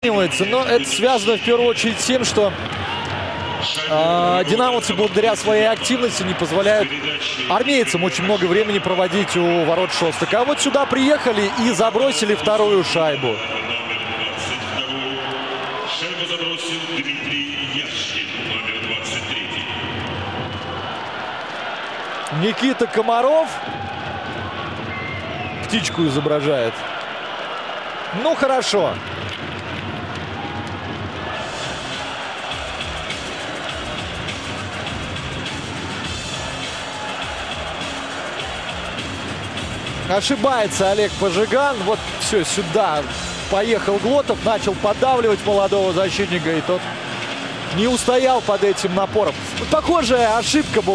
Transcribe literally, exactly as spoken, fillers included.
Но это связано в первую очередь с тем, что э, динамовцы благодаря своей активности не позволяют армейцам очень много времени проводить у ворот Шостак. А вот сюда приехали и забросили вторую шайбу. Шайбу забросил Дмитрий Ящик, номер двадцать три. Никита Комаров птичку изображает. Ну, хорошо. Ошибается Олег Пожиган. Вот все, сюда поехал Глотов, начал поддавливать молодого защитника, и тот не устоял под этим напором. Похожая ошибка была.